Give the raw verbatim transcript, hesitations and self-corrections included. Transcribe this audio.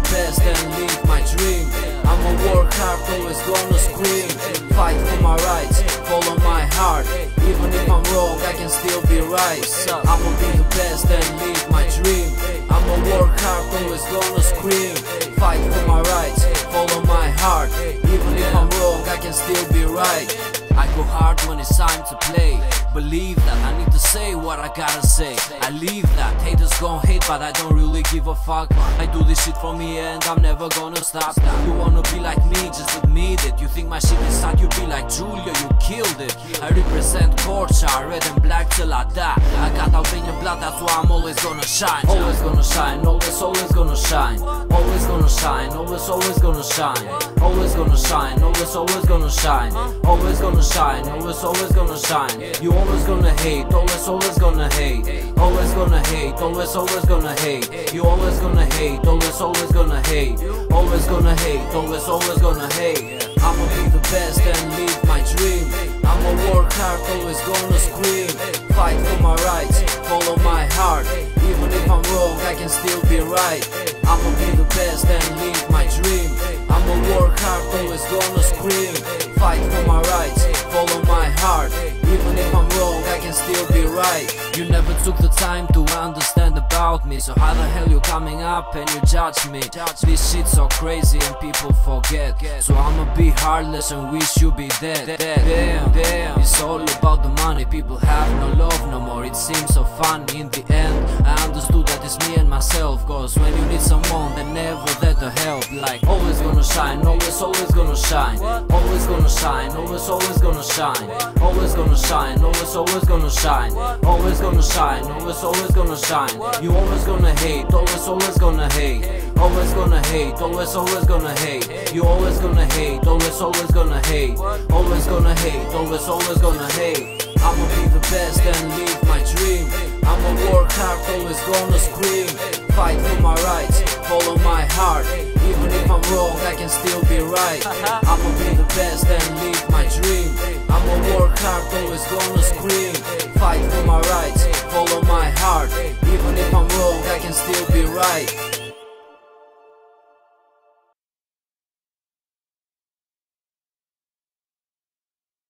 the best and live my dream. I'ma work hard, always gonna scream. Fight for my rights, follow my heart. Even if I'm wrong, I can still be right. I'ma be the best and live my dream. I'ma work hard, always gonna scream. Fight for my rights, follow my heart. Even if I'm wrong, I can still be right. I go hard when it's time to play. Believe that I need to say what I gotta say. I leave that, haters gon' hate, but I don't really give a fuck. I do this shit for me and I'm never gonna stop. You wanna be like me, just admit it. You think my shit is hot, you be like Julio, you killed it. I represent Korca, red and black till I die. I got Albanian blood, that's why I'm always gonna shine. Always gonna shine, always, always gonna shine. Always gonna shine, always, always gonna shine. Always gonna shine, always, always gonna shine. Always gonna shine, always, always gonna shine. You always gonna hate, always, always gonna hate. Always gonna hate, always, always gonna hate. You always gonna hate, always, always gonna hate. Always gonna hate, always, always gonna hate. I'ma be the best and live my dream. I'ma work hard, always gonna scream. Fight for my rights, follow my heart. Even if I'm wrong, I can still be right. I'ma be the best and live my dream. I'ma work hard, always gonna scream. Fight for my rights, follow my heart. Even if I'm wrong, I can still be right. You never took the time to understand about me, so how the hell you coming up and you judge me? This shit's so crazy and people forget. So I'ma be heartless and wish you be dead. Damn, damn, it's all about the money. People have no love no more. It seems so funny in the end. I understood that it's me and myself, cause when you need someone, they're never there to help. Like always gonna shine, always, always gonna shine. Always gonna shine, always, always gonna shine. Always gonna shine, always, always gonna shine. Always gonna shine, always, always gonna shine. You always gonna hate, always, always gonna hate. Always gonna hate, always, always gonna hate. You always gonna hate, always, always gonna hate. Always gonna hate, always, always gonna hate. I'ma be the best and live my dream. I'ma work hard, always gonna scream. Fight for my rights, follow my heart. Even if I'm wrong, I can still be right. I'ma be the best and live my dream. I'ma work hard, always gonna scream. Fight for my rights, follow my heart. Even if I'm wrong, I can still be right.